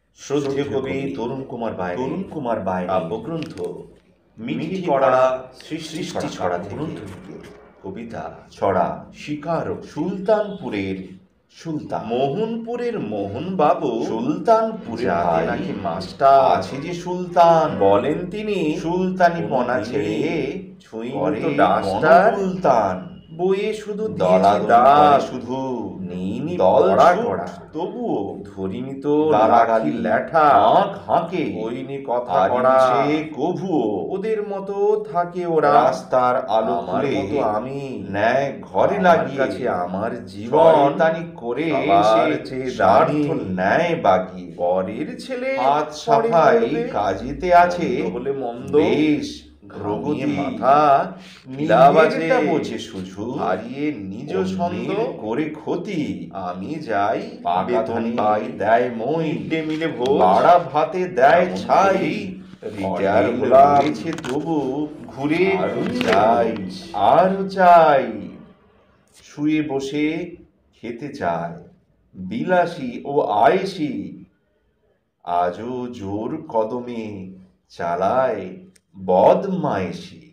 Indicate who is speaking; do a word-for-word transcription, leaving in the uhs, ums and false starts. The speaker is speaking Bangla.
Speaker 1: শ্রদ্ধেয় কবি তরুণ কুমার বাইরে তরুণ কুমার বাইরে কাব্যগ্রন্থ মিঠি পড়া সৃষ্টি ছড়া গ্রন্থ থেকে কবিতা ছড়া শিকার সুলতানপুরের সুলতান মোহনপুরের মোহন বাবু সুলতানপুরে নাকি মাস্টার আছে যে সুলতান বলেন তিনি সুলতানি পনা ছেড়ে ছুঁই তো ডাস্টার সুলতান বইয়ে শুধু দলা শুধু নেইনি দল করা তবুও ধরিনি তো গালাগালি ল্যাঠা হাঁকে ওইনি কথা করা সে কভুও ওদের মতো থাকে ওরা রাস্তার আলো খুলে মতো আমি ন্যায় ঘরে লাগিয়েছে আমার জীবন তানি করে সে দাঁড়ি ন্যায় বাগিয়ে পরের ছেলে হাত সাফাই কাজেতে আছে বলে মন্দ বেশ প্রগতি মাথা নীলাবাজেটা বোঝে শুধু হারিয়ে নিজ ছন্দ করে ক্ষতি আমি যাই বেতন পাই দেয় মই মিডে মিলে ভোজ বাড়া ভাতে দেয় ছাই রিটায়ার হয়েছে তবু ঘুরে যাই আর চাই শুয়ে বসে খেতে চায় বিলাসী ও আয়েসি আজও জোর কদমে চালায় বদমায়েশি।